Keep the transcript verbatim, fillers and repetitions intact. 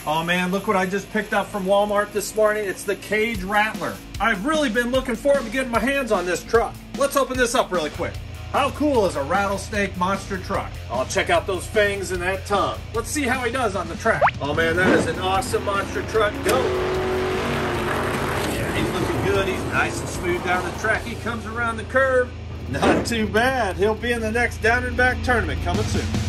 Oh man, look what I just picked up from Walmart this morning. It's the Cage Rattler. I've really been looking forward to getting my hands on this truck. Let's open this up really quick. How cool is a rattlesnake monster truck? I'll check out those fangs and that tongue. Let's see how he does on the track. Oh man, that is an awesome monster truck. Go! Yeah, he's looking good. He's nice and smooth down the track. He comes around the curve. Not too bad. He'll be in the next Down and Back tournament coming soon.